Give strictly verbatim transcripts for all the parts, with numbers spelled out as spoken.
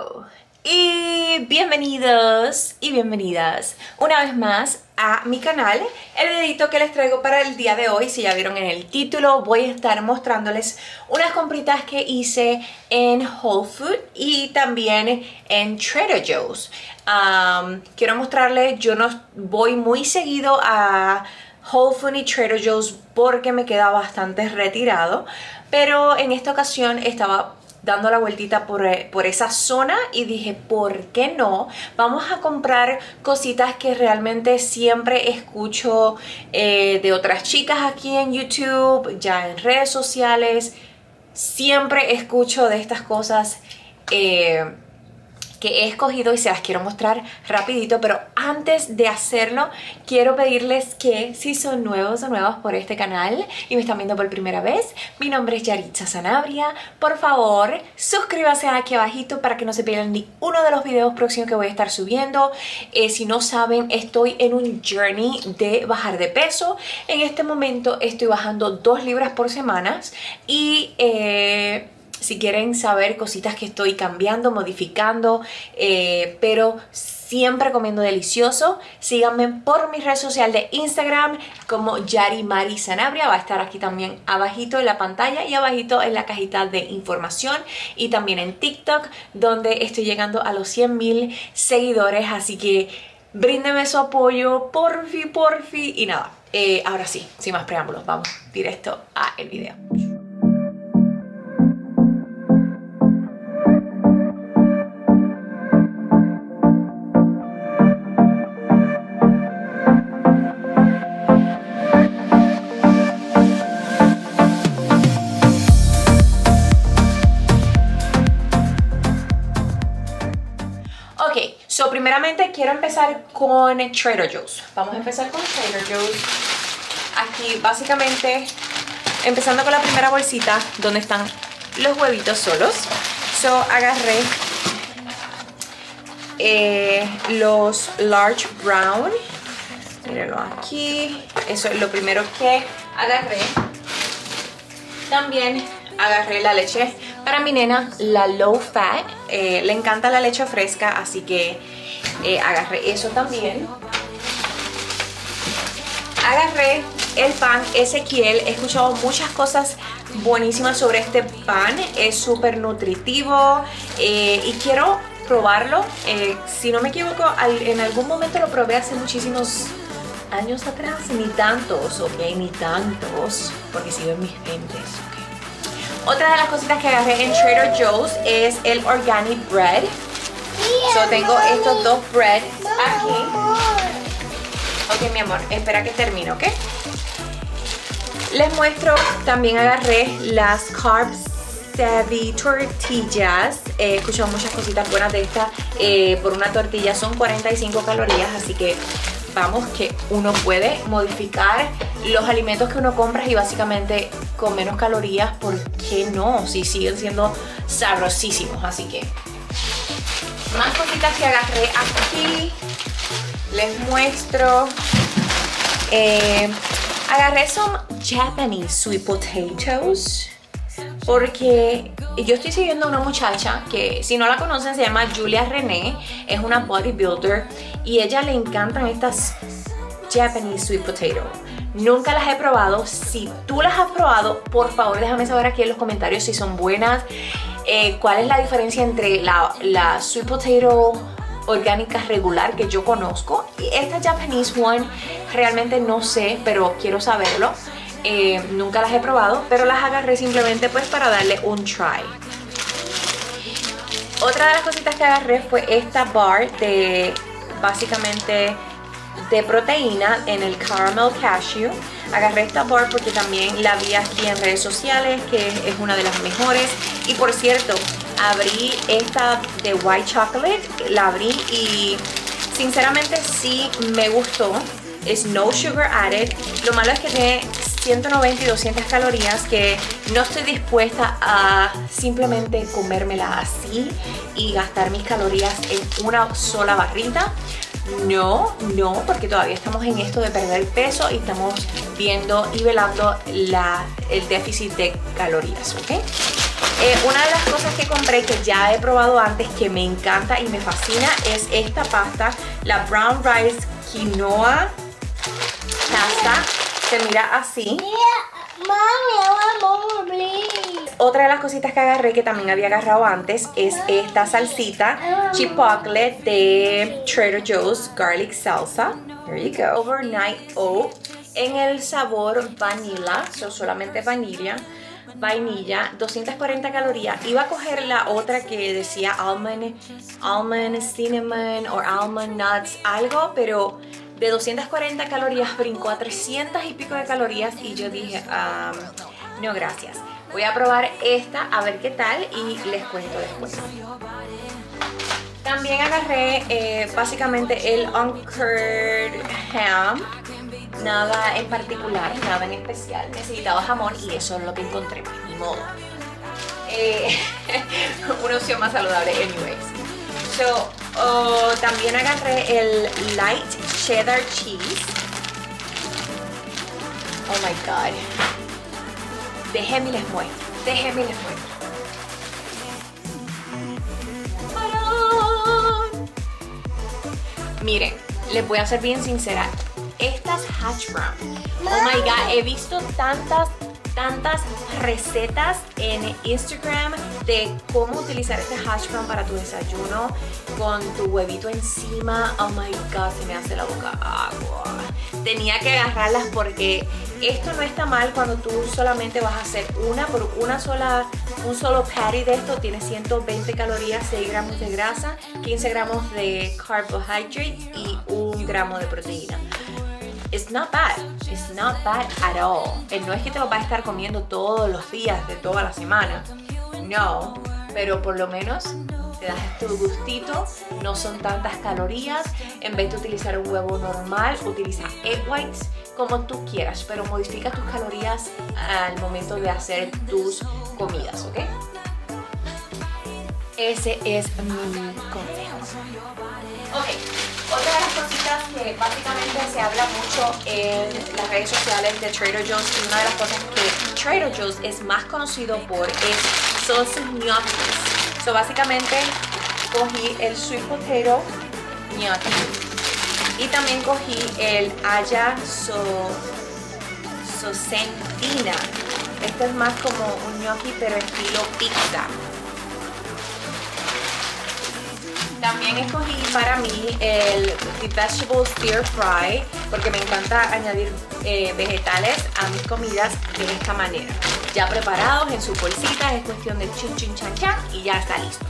Hello y bienvenidos y bienvenidas una vez más a mi canal. El videito que les traigo para el día de hoy, si ya vieron en el título, voy a estar mostrándoles unas compritas que hice en Whole Foods y también en Trader Joe's. Um, quiero mostrarles, yo no voy muy seguido a Whole Foods y Trader Joe's porque me queda bastante retirado, pero en esta ocasión estaba dando la vueltita por, por esa zona y dije, ¿por qué no? Vamos a comprar cositas que realmente siempre escucho eh, de otras chicas aquí en YouTube, ya en redes sociales. Siempre escucho de estas cosas eh, que he escogido y se las quiero mostrar rapidito, pero antes de hacerlo quiero pedirles que si son nuevos o nuevas por este canal y me están viendo por primera vez, mi nombre es Yaritza Sanabria, por favor suscríbanse aquí abajito para que no se pierdan ni uno de los videos próximos que voy a estar subiendo. Eh, si no saben, estoy en un journey de bajar de peso. En este momento estoy bajando dos libras por semana y eh, si quieren saber cositas que estoy cambiando, modificando, eh, pero siempre comiendo delicioso, síganme por mi red social de Instagram como Yarimari Sanabria. Va a estar aquí también abajito en la pantalla y abajito en la cajita de información. Y también en TikTok, donde estoy llegando a los cien mil seguidores. Así que bríndeme su apoyo, porfi, porfi. Y nada, eh, ahora sí, sin más preámbulos, vamos directo al video. So, primeramente quiero empezar con Trader Joe's. Vamos a empezar con Trader Joe's. Aquí básicamente, empezando con la primera bolsita donde están los huevitos solos. So, agarré eh, los Large Brown. Mírenlo aquí. Eso es lo primero que agarré. También agarré la leche para mi nena, la low fat. Eh, le encanta la leche fresca, así que eh, agarré eso también. Agarré el pan Ezequiel. He escuchado muchas cosas buenísimas sobre este pan. Es súper nutritivo eh, y quiero probarlo. Eh, si no me equivoco, al, en algún momento lo probé hace muchísimos años atrás. Ni tantos, ok, ni tantos, porque sigo en mis veinte. Otra de las cositas que agarré en Trader Joe's es el Organic Bread. So, tengo estos dos bread aquí. Ok, mi amor, espera que termine, ¿ok? Les muestro, también agarré las Carb Savvy tortillas. He escuchado muchas cositas buenas de esta. Eh, por una tortilla son cuarenta y cinco calorías, así que vamos que uno puede modificar los alimentos que uno compra y básicamente con menos calorías, ¿por qué no? Si siguen siendo sabrosísimos. Así que más cositas que agarré aquí. Les muestro. Eh, agarré some Japanese sweet potatoes porque yo estoy siguiendo a una muchacha que, si no la conocen, se llama Julia René. Es una bodybuilder y a ella le encantan estas Japanese sweet potato. Nunca las he probado. Si tú las has probado, por favor déjame saber aquí en los comentarios si son buenas. Eh, ¿Cuál es la diferencia entre la, la sweet potato orgánica regular que yo conozco y esta Japanese one? Realmente no sé, pero quiero saberlo. Eh, nunca las he probado, pero las agarré simplemente pues para darle un try. Otra de las cositas que agarré fue esta bar de básicamente de proteína en el Caramel Cashew. Agarré esta bar porque también la vi aquí en redes sociales, que es una de las mejores. Y por cierto, abrí esta de White Chocolate, la abrí y sinceramente sí me gustó. Es no sugar added. Lo malo es que tiene ciento noventa y doscientas calorías, que no estoy dispuesta a simplemente comérmela así y gastar mis calorías en una sola barrita. No, no, porque todavía estamos en esto de perder peso y estamos viendo y velando la, el déficit de calorías, ¿ok? Eh, una de las cosas que compré que ya he probado antes, que me encanta y me fascina, es esta pasta, la Brown Rice Quinoa Pasta. Se mira así. Otra de las cositas que agarré, que también había agarrado antes, es esta salsita chipotle de Trader Joe's Garlic Salsa. There you go. Overnight Oat en el sabor vanilla, so solamente vanilla. Vainilla, doscientas cuarenta calorías. Iba a coger la otra que decía almond, almond cinnamon o almond nuts, algo, pero de doscientas cuarenta calorías brincó a trescientas y pico de calorías y yo dije, um, no gracias. Voy a probar esta a ver qué tal y les cuento después. También agarré eh, básicamente el uncured ham. Nada en particular, nada en especial. Necesitaba jamón y eso es lo que encontré, ni modo. Eh, una opción más saludable, anyways. So, oh, también agarré el light cheddar cheese. Oh my god. Déjenme les muestro. Déjenme les muestro. Miren, les voy a ser bien sincera. Estas hash brown, oh my god, he visto tantas, tantas recetas en Instagram de cómo utilizar este hash brown para tu desayuno con tu huevito encima. Oh my god, se me hace la boca agua. Tenía que agarrarlas porque esto no está mal cuando tú solamente vas a hacer una por una sola, un solo patty de esto. Tiene ciento veinte calorías, seis gramos de grasa, quince gramos de carbohydrate y un gramo de proteína. It's not bad, it's not bad at all. No es que te lo vas a estar comiendo todos los días de toda la semana, no, pero por lo menos te das tu gustito, no son tantas calorías. En vez de utilizar un huevo normal, utiliza egg whites como tú quieras, pero modifica tus calorías al momento de hacer tus comidas, ¿ok? Ese es mi consejo. Ok, otra de las cositas que básicamente se habla mucho en las redes sociales de Trader Joe's, y una de las cosas que Trader Joe's es más conocido por es son sus gnocchis. So básicamente cogí el sweet potato gnocchi y también cogí el haya so, socentina. Este es más como un gnocchi pero estilo pizza. También escogí para mí el Vegetable Stir Fry porque me encanta añadir eh, vegetales a mis comidas de esta manera. Ya preparados en su bolsita, es cuestión de chin chin chan chan y ya está listo.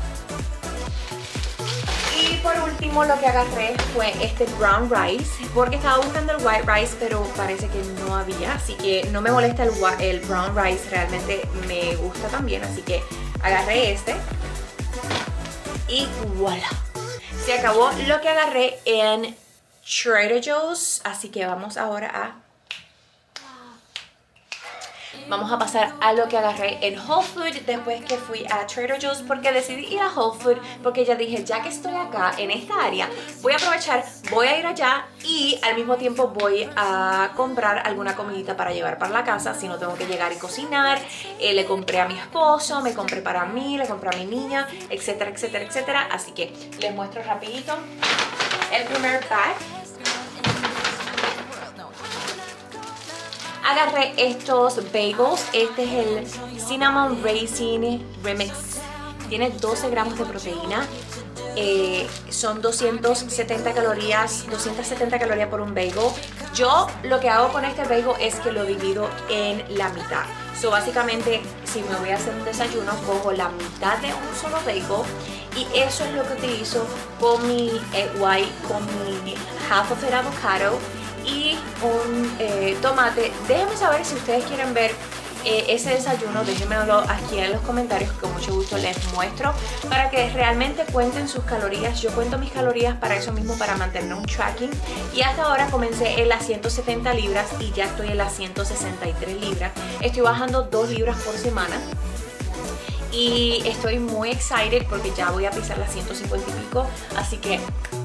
Y por último lo que agarré fue este brown rice porque estaba buscando el white rice pero parece que no había, así que no me molesta el, el brown rice, realmente me gusta también, así que agarré este. Y voilà, se acabó lo que agarré en Trader Joe's, así que vamos ahora a vamos a pasar a lo que agarré en Whole Foods después que fui a Trader Joe's, porque decidí ir a Whole Foods porque ya dije, ya que estoy acá en esta área, voy a aprovechar, voy a ir allá y al mismo tiempo voy a comprar alguna comidita para llevar para la casa, si no tengo que llegar y cocinar. Eh, le compré a mi esposo, me compré para mí, le compré a mi niña, etcétera, etcétera, etcétera. Así que les muestro rapidito el primer pack. Agarré estos bagels. Este es el Cinnamon Raisin Remix. Tiene doce gramos de proteína. Eh, son doscientas setenta calorías, doscientas setenta calorías por un bagel. Yo lo que hago con este bagel es que lo divido en la mitad. So básicamente, si me voy a hacer un desayuno, cojo la mitad de un solo bagel y eso es lo que utilizo con mi egg white, con mi half of it avocado y un eh, tomate. Déjenme saber si ustedes quieren ver eh, ese desayuno, déjenmelo aquí en los comentarios, que con mucho gusto les muestro para que realmente cuenten sus calorías. Yo cuento mis calorías para eso mismo, para mantener un tracking, y hasta ahora comencé en las ciento setenta libras y ya estoy en las ciento sesenta y tres libras. Estoy bajando dos libras por semana y estoy muy excited porque ya voy a pisar las ciento cincuenta y pico, así que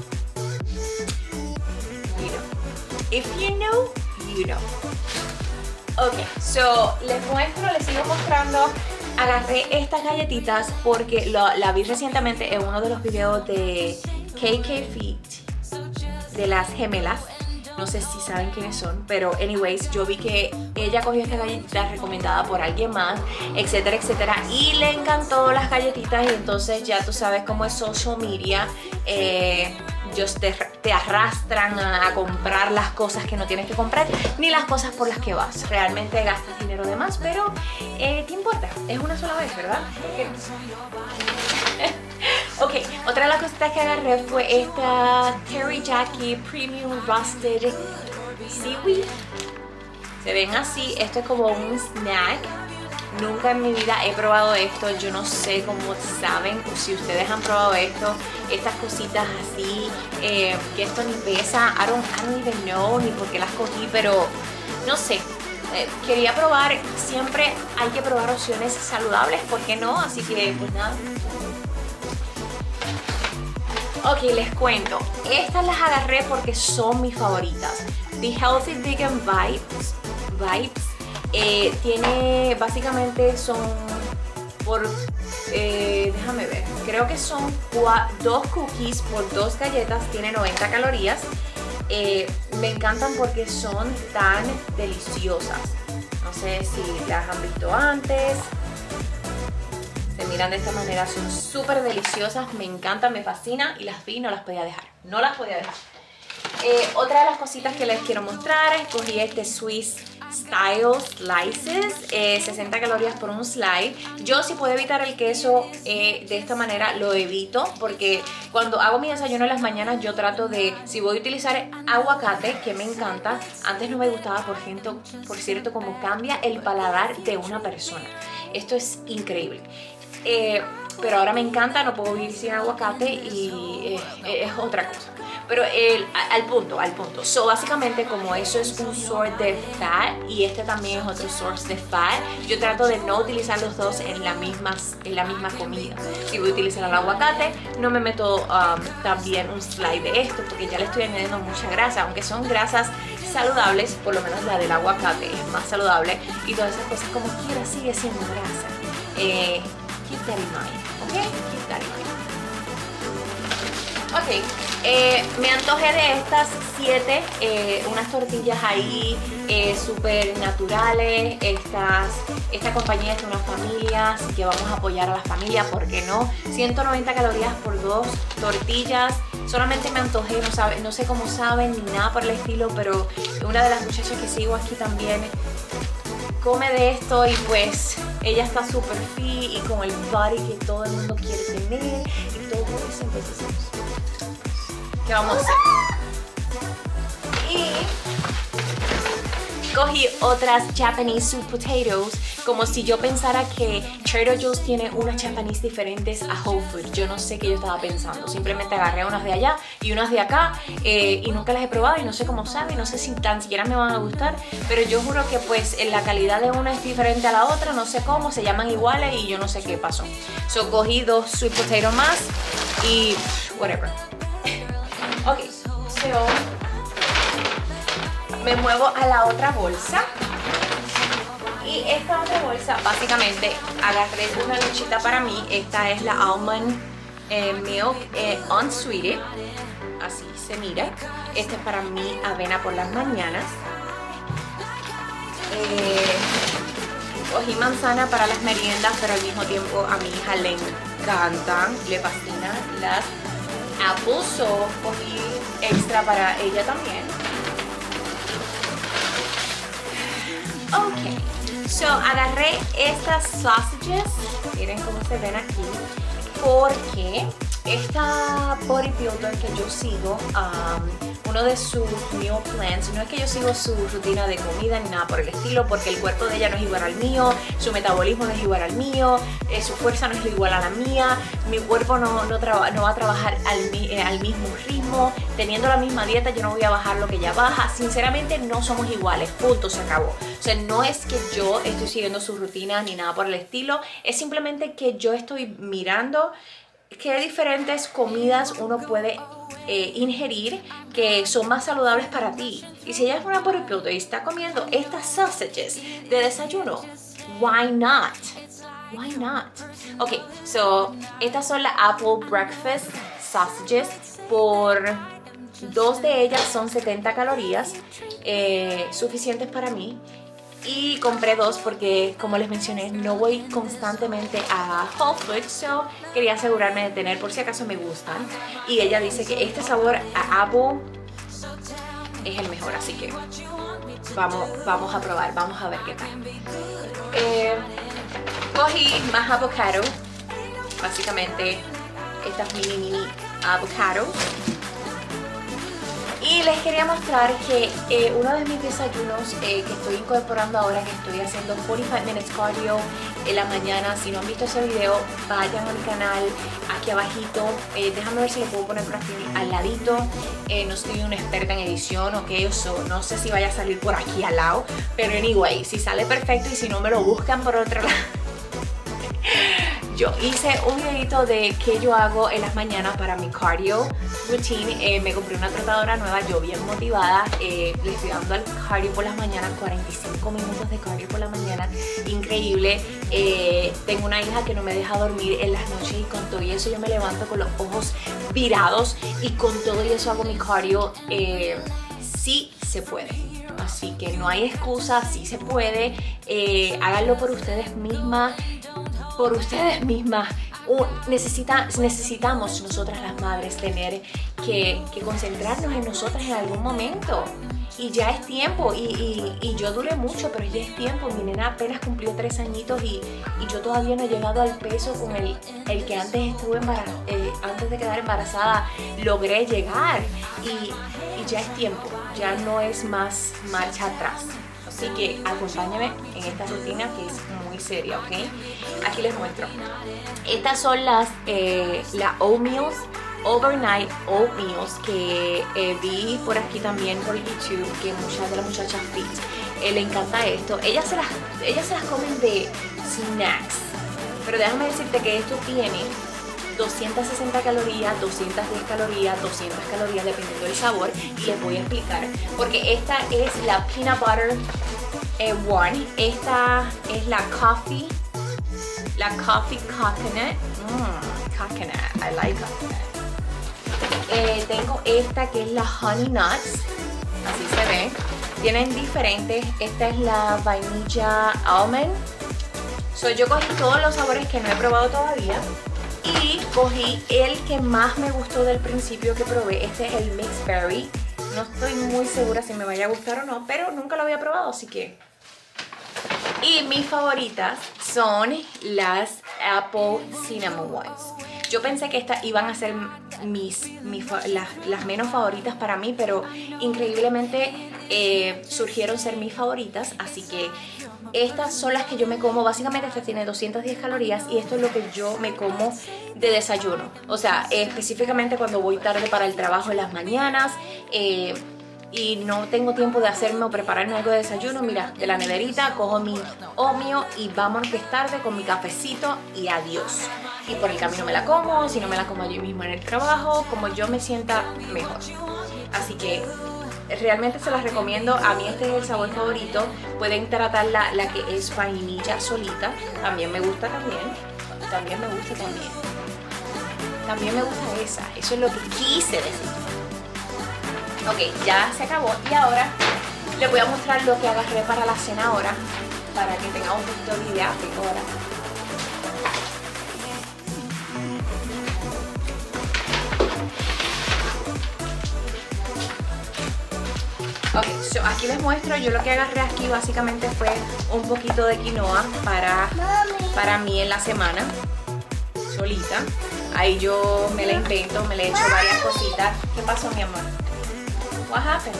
if you know, you know. Ok, so les muestro, les sigo mostrando agarré estas galletitas porque lo, la vi recientemente en uno de los videos de K K Feet, de las gemelas. No sé si saben quiénes son, pero anyways, yo vi que ella cogió esta galletita recomendada por alguien más, etcétera, etcétera, y le encantó las galletitas. Y entonces ya tú sabes cómo es social media, eh, ellos te, te arrastran a, a comprar las cosas que no tienes que comprar, ni las cosas por las que vas. Realmente gastas dinero de más, pero eh, ¿qué importa? Es una sola vez, ¿verdad? Ok, otra de las cositas que agarré fue esta Teriyaki Premium Roasted Seaweed. Se ven así, esto es como un snack. Nunca en mi vida he probado esto, yo no sé cómo saben, si ustedes han probado esto, estas cositas así, eh, que esto ni pesa, I don't, I don't even know ni por qué las cogí, pero no sé. Eh, quería probar, siempre hay que probar opciones saludables, ¿por qué no? Así que pues nada. Ok, les cuento, estas las agarré porque son mis favoritas. The Healthy Vegan Vibes, Vibes eh, tiene, básicamente son por, eh, déjame ver, creo que son dos cookies por dos galletas, tiene noventa calorías. Eh, me encantan porque son tan deliciosas. No sé si las han visto antes. Se miran de esta manera, son súper deliciosas, me encantan, me fascinan y las vi y no las podía dejar, no las podía dejar. Eh, otra de las cositas que les quiero mostrar, escogí este Swiss Style Slices, eh, sesenta calorías por un slide. Yo, si puedo evitar el queso eh, de esta manera, lo evito, porque cuando hago mi desayuno en las mañanas yo trato de, si voy a utilizar aguacate, que me encanta, antes no me gustaba, por cierto, por cierto como cambia el paladar de una persona. Esto es increíble. Eh, pero ahora me encanta, no puedo vivir sin aguacate y eh, es otra cosa. Pero el, al punto, al punto. So, básicamente, como eso es un source de fat y este también es otro source de fat, yo trato de no utilizar los dos en la misma, en la misma comida. Si voy a utilizar el aguacate, no me meto um, también un slide de esto, porque ya le estoy añadiendo mucha grasa. Aunque son grasas saludables, por lo menos la del aguacate es más saludable, y todas esas cosas como quiera sigue siendo grasa. Eh, keep that in mind, ¿ok? Keep that in mind. Ok, eh, me antojé de estas siete, eh, unas tortillas ahí eh, súper naturales. Estas, esta compañía es de una familia, así que vamos a apoyar a la familia, ¿por qué no? ciento noventa calorías por dos tortillas. Solamente me antojé, no, sabe, no sé cómo saben ni nada por el estilo, pero una de las muchachas que sigo aquí también come de esto y pues ella está súper fit y con el body que todo el mundo quiere tener y todo eso. Entonces, ¿qué vamos a hacer? Y cogí otras Japanese sweet potatoes, como si yo pensara que Trader Joe's tiene unas Japanese diferentes a Whole Foods. Yo no sé qué yo estaba pensando, simplemente agarré unas de allá y unas de acá eh, y nunca las he probado y no sé cómo saben, no sé si tan siquiera me van a gustar, pero yo juro que pues la calidad de una es diferente a la otra, no sé cómo, se llaman iguales y yo no sé qué pasó. So cogí dos sweet potato más y whatever. Ok, so me muevo a la otra bolsa. Y esta otra bolsa, básicamente, agarré una lechita para mí. Esta es la Almond eh, Milk eh, Unsweetened. Así se mira. Esta es para mi avena por las mañanas. Eh, cogí manzana para las meriendas, pero al mismo tiempo a mi hija le encantan, le fascinan las apples. So cogí extra para ella también. Ok, so agarré estas sausages, miren cómo se ven aquí, porque esta bodybuilder que yo sigo, um, uno de sus meal plans, no es que yo sigo su rutina de comida ni nada por el estilo, porque el cuerpo de ella no es igual al mío, su metabolismo no es igual al mío, eh, su fuerza no es igual a la mía, mi cuerpo no, no, no va a trabajar al, eh, al mismo ritmo, teniendo la misma dieta yo no voy a bajar lo que ella baja. Sinceramente no somos iguales, punto, se acabó. O sea, no es que yo estoy siguiendo su rutina ni nada por el estilo, es simplemente que yo estoy mirando qué diferentes comidas uno puede eh, ingerir que son más saludables para ti. Y si ella es una bodybuilder y está comiendo estas sausages de desayuno, why not? Why not? Ok, so estas son las Apple Breakfast Sausages. Por dos de ellas son setenta calorías, eh, suficientes para mí. Y compré dos porque, como les mencioné, no voy constantemente a Whole Foods, so quería asegurarme de tener por si acaso me gustan. Y ella dice que este sabor a Apple es el mejor, así que vamos, vamos a probar, vamos a ver qué tal. Eh, cogí más avocado, básicamente estas mini mini avocados. Y les quería mostrar que eh, uno de mis desayunos eh, que estoy incorporando ahora, que estoy haciendo cuarenta y cinco minutes cardio en la mañana. Si no han visto ese video, vayan al canal aquí abajito. Eh, déjame ver si lo puedo poner por aquí al ladito. Eh, no soy una experta en edición, ok, so, no sé si vaya a salir por aquí al lado. Pero anyway, si sale perfecto y si no me lo buscan por otro lado. Yo hice un videito de qué yo hago en las mañanas para mi cardio routine. Eh, me compré una trotadora nueva, yo bien motivada. Eh, le estoy dando al cardio por las mañanas, cuarenta y cinco minutos de cardio por la mañana. Increíble. Eh, tengo una hija que no me deja dormir en las noches y con todo y eso yo me levanto con los ojos virados y con todo y eso hago mi cardio. Eh, sí se puede. Así que no hay excusa, sí se puede. Eh, háganlo por ustedes mismas. Por ustedes mismas. Uh, necesita, necesitamos nosotras las madres tener que, que concentrarnos en nosotras en algún momento. Y ya es tiempo. Y, y, y yo duré mucho, pero ya es tiempo. Mi nena apenas cumplió tres añitos y, y yo todavía no he llegado al peso con el, el que antes estuve embarazada, eh, antes de quedar embarazada logré llegar. Y, y ya es tiempo. Ya no es más marcha atrás. Así que acompáñenme en esta rutina que es muy seria, ¿ok? Aquí les muestro. Estas son las eh, la oatmeals, overnight oatmeals que eh, vi por aquí también por YouTube, que muchas de las muchachas fit eh, le encanta esto. Ellas se, las, ellas se las comen de snacks, pero déjame decirte que esto tiene doscientas sesenta calorías, doscientas diez calorías, doscientas calorías dependiendo del sabor, y les voy a explicar porque esta es la peanut butter eh, one, esta es la coffee la coffee coconut, mm, coconut, I like coconut. Eh, tengo esta que es la honey nuts, así se ve, tienen diferentes. Esta es la vainilla almond. So, yo cogí todos los sabores que no he probado todavía y cogí el que más me gustó del principio que probé. Este es el mixed berry. No estoy muy segura si me vaya a gustar o no, pero nunca lo había probado, así que... Y mis favoritas son las Apple Cinnamon Ones. Yo pensé que estas iban a ser mis, mis las, las menos favoritas para mí, pero increíblemente eh, surgieron ser mis favoritas, así que estas son las que yo me como. Básicamente esta tiene doscientas diez calorías y esto es lo que yo me como de desayuno. O sea, eh, específicamente cuando voy tarde para el trabajo en las mañanas eh, y no tengo tiempo de hacerme o prepararme algo de desayuno, mira, de la neverita cojo mi oatmeal y vámonos que es tarde con mi cafecito y adiós. Y por el camino me la como, si no me la como allí mismo en el trabajo, como yo me sienta mejor. Así que realmente se las recomiendo. A mí este es el sabor favorito. Pueden tratar la, la que es vainilla solita. También me gusta también. También me gusta también. También me gusta esa. Eso es lo que quise decir. Ok, ya se acabó. Y ahora les voy a mostrar lo que agarré para la cena ahora, para que tengan un poquito de idea de ahora. Ok, so aquí les muestro. Yo lo que agarré aquí básicamente fue un poquito de quinoa para, para mí en la semana, solita. Ahí yo me la invento, me le echo varias cositas. ¿Qué pasó, mi amor? What happened?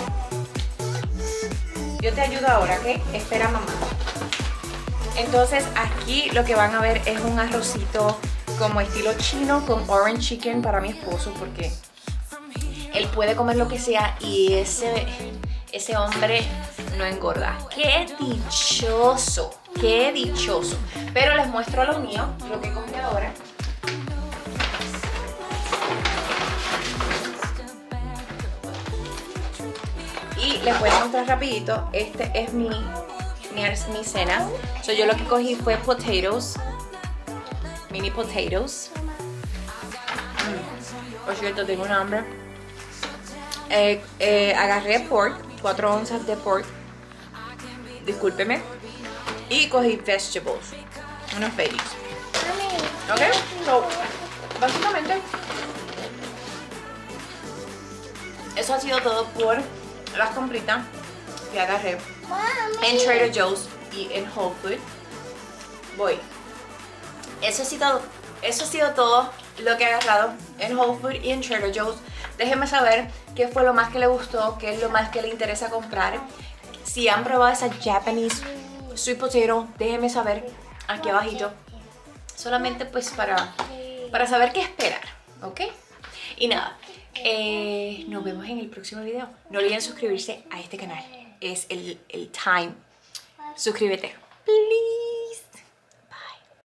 Yo te ayudo ahora, ¿ok? Espera, mamá. Entonces aquí lo que van a ver es un arrocito como estilo chino con orange chicken para mi esposo, porque él puede comer lo que sea y ese, ese hombre no engorda. ¡Qué dichoso! ¡Qué dichoso! Pero les muestro lo mío, lo que compré ahora. Y les voy a mostrar rapidito. Este es mi mi, mi cena. So, yo lo que cogí fue potatoes, mini potatoes. Mm. Por cierto, tengo un hambre. Eh, eh, agarré pork, cuatro onzas de pork, discúlpeme, y cogí vegetables, unos veggies. Ok, so, básicamente eso ha sido todo por las compritas que agarré en Trader Joe's y en Whole Foods. Voy. Eso ha sido, eso ha sido todo lo que he agarrado en Whole Foods y en Trader Joe's. Déjenme saber qué fue lo más que le gustó, qué es lo más que le interesa comprar. Si han probado esa Japanese sweet potato, déjenme saber aquí abajito. Solamente pues para, para saber qué esperar, ¿ok? Y nada, eh, nos vemos en el próximo video. No olviden suscribirse a este canal. Es el, el time. Suscríbete, please.